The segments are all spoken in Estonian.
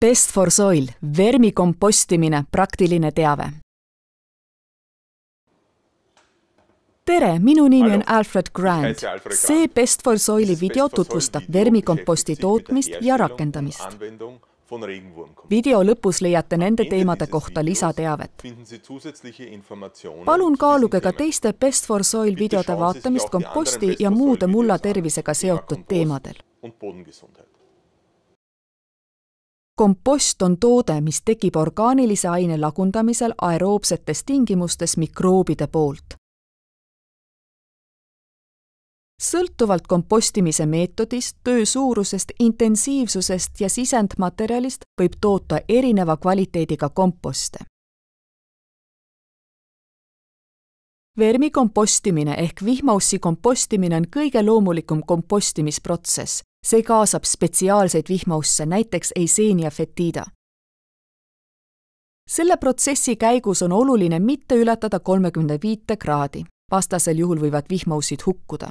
Best for Soil, vermikompostimine, praktiline teave. Tere, minu nimi on Alfred Grant. See Best for Soili video tutvustab vermikomposti tootmist ja rakendamist. Video lõpus leiate nende teemade kohta lisateavet. Palun kaaluge ka teiste Best for Soil videode vaatamist komposti ja muude mulla tervisega seotud teemadel. Kompost on toode, mis tekib orgaanilise aine lagundamisel aeroobsetes tingimustes mikroobide poolt. Sõltuvalt kompostimise meetodist, töö suurusest, intensiivsusest ja sisendmaterjalist võib toota erineva kvaliteediga komposte. Vermikompostimine ehk vihmaussi kompostimine on kõige loomulikum kompostimisprotsess. See kaasab spetsiaalseid vihmausse, näiteks Eisenia fetida. Selle protsessi käigus on oluline mitte ületada 35 kraadi. Vastasel juhul võivad vihmaussid hukkuda.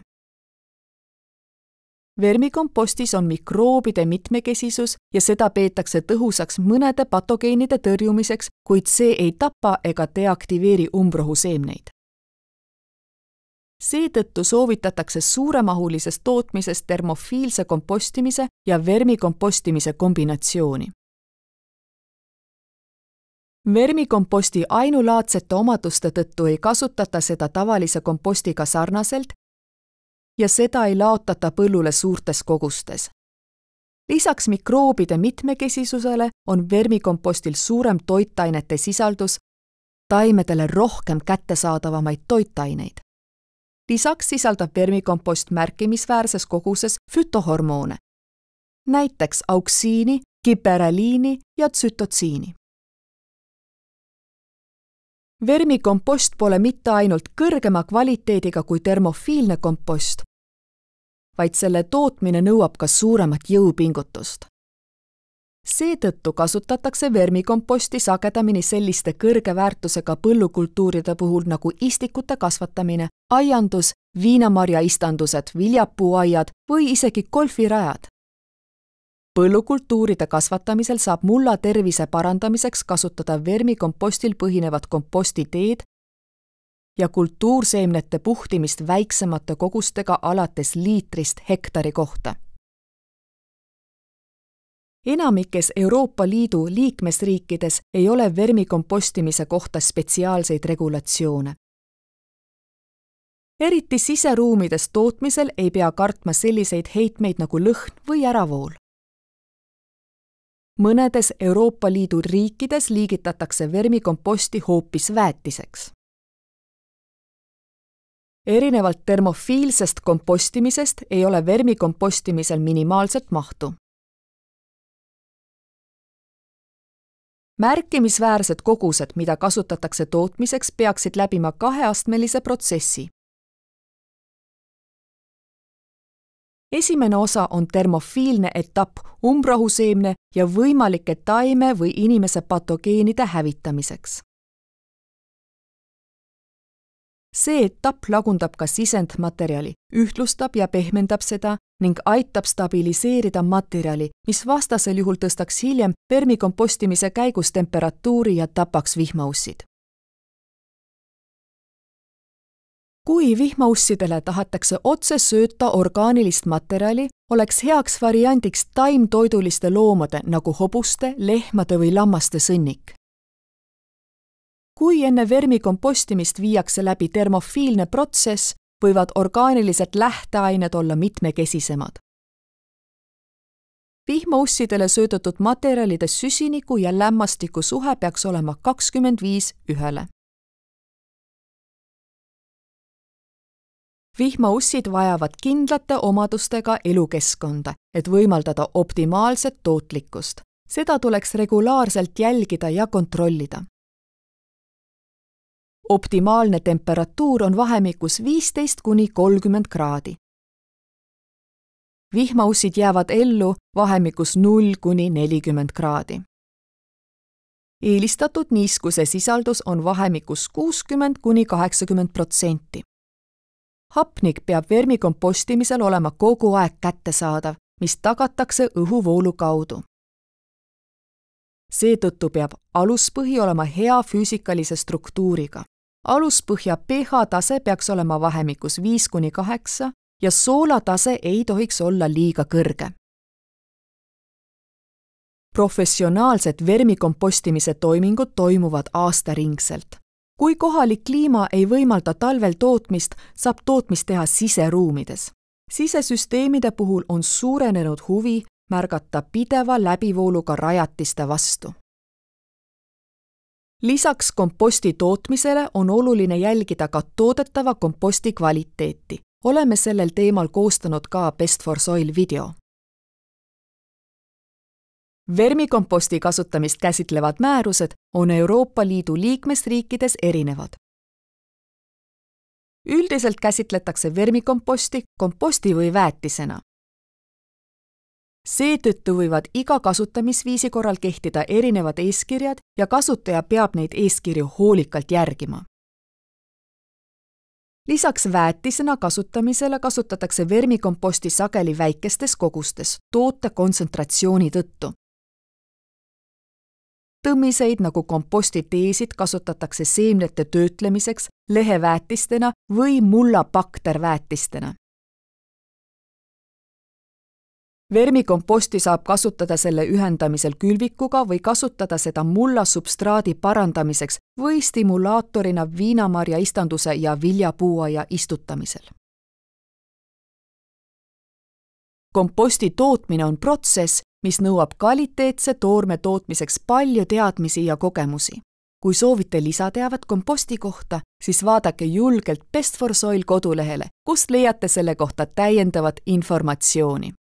Vermikompostis on mikroobide mitmekesisus ja seda peetakse tõhusaks mõnede patogeenide tõrjumiseks, kuid see ei tapa ega deaktiveeri umbrohuseemneid. Seetõttu soovitatakse suuremahulises tootmises termofiilse kompostimise ja vermikompostimise kombinatsiooni. Vermikomposti ainulaadsete omaduste tõttu ei kasutata seda tavalise kompostiga sarnaselt ja seda ei laotata põllule suurtes kogustes. Lisaks mikroobide mitmekesisusele on vermikompostil suurem toitainete sisaldus, taimedele rohkem kättesaadavamaid toitaineid. Lisaks sisaldab vermikompost märkimisväärses koguses fütohormoone, näiteks auksiini, gibereliini ja tsütotsiini. Vermikompost pole mitte ainult kõrgema kvaliteediga kui termofiilne kompost, vaid selle tootmine nõuab ka suuremat jõupingutust. Seetõttu kasutatakse vermikomposti sagedamini selliste kõrge väärtusega põllukultuuride puhul nagu istikute kasvatamine, aiandus, viinamarjaistandused, viljapuuaiad või isegi golfirajad. Põllukultuuride kasvatamisel saab mulla tervise parandamiseks kasutada vermikompostil põhinevat kompostiteed ja kultuurseemnete puhtimist väiksemate kogustega alates liitrist hektari kohta. Enamikes Euroopa Liidu liikmesriikides ei ole vermikompostimise kohta spetsiaalseid regulatsioone. Eriti siseruumides tootmisel ei pea kartma selliseid heitmeid nagu lõhn või äravool. Mõnedes Euroopa Liidu riikides liigitatakse vermikomposti hoopis väetiseks. Erinevalt termofiilsest kompostimisest ei ole vermikompostimisel minimaalset mahtu. Märkimisväärsed kogused, mida kasutatakse tootmiseks, peaksid läbima kaheastmelise protsessi. Esimene osa on termofiilne etapp umbrohuseemne ja võimalike taime või inimese patogeenide hävitamiseks. See etapp lagundab ka sisendmaterjali, ühtlustab ja pehmendab seda ning aitab stabiliseerida materjali, mis vastasel juhul tõstaks hiljem vermikompostimise käigus temperatuuri ja tapaks vihmaussid. Kui vihmaussidele tahetakse otse sööta orgaanilist materjali, oleks heaks variandiks taimtoiduliste loomade nagu hobuste, lehmade või lammaste sõnnik. Kui enne vermikompostimist viiakse läbi termofiilne protsess, võivad orgaanilised lähteained olla mitmekesisemad. Vihmaussidele söödetud materjalide süsiniku ja lämmastiku suhe peaks olema 25:1. Vihmaussid vajavad kindlate omadustega elukeskkonda, et võimaldada optimaalset tootlikkust. Seda tuleks regulaarselt jälgida ja kontrollida. Optimaalne temperatuur on vahemikus 15–30 kraadi. Vihmaussid jäävad ellu vahemikus 0–40 kraadi. Eelistatud niiskuse sisaldus on vahemikus 60–80%. Hapnik peab vermikompostimisel olema kogu aeg kättesaadav, mis tagatakse õhuvoolu kaudu. Seetõttu peab aluspõhi olema hea füüsikalise struktuuriga. Aluspõhja pH tase peaks olema vahemikus 5–8 ja soolatase ei tohiks olla liiga kõrge. Professionaalsed vermikompostimise toimingud toimuvad aastaringselt. Kui kohalik kliima ei võimalda talvel tootmist, saab tootmist teha siseruumides. Sisesüsteemide puhul on suurenenud huvi märgata pideva läbivooluga rajatiste vastu. Lisaks komposti tootmisele on oluline jälgida ka toodetava komposti kvaliteeti. Oleme sellel teemal koostanud ka Best for Soil video. Vermikomposti kasutamist käsitlevad määrused on Euroopa Liidu liikmesriikides erinevad. Üldiselt käsitletakse vermikomposti komposti või väetisena. Seetõttu võivad iga kasutamisviisi korral kehtida erinevad eeskirjad ja kasutaja peab neid eeskirju hoolikalt järgima. Lisaks väetisena kasutamisele kasutatakse vermikomposti sageli väikestes kogustes toote kontsentratsiooni tõttu. Tõmmiseid nagu kompostiteesid kasutatakse seemnete töötlemiseks leheväetistena või mullabakterväetistena. Vermikomposti saab kasutada selle ühendamisel külvikuga või kasutada seda mullasubstraadi parandamiseks või stimulaatorina viinamarja istanduse ja viljapuuaia istutamisel. Komposti tootmine on protsess, mis nõuab kvaliteetse toorme tootmiseks palju teadmisi ja kogemusi. Kui soovite lisateavet komposti kohta, siis vaadake julgelt Best for Soil kodulehele, kust leiate selle kohta täiendavat informatsiooni.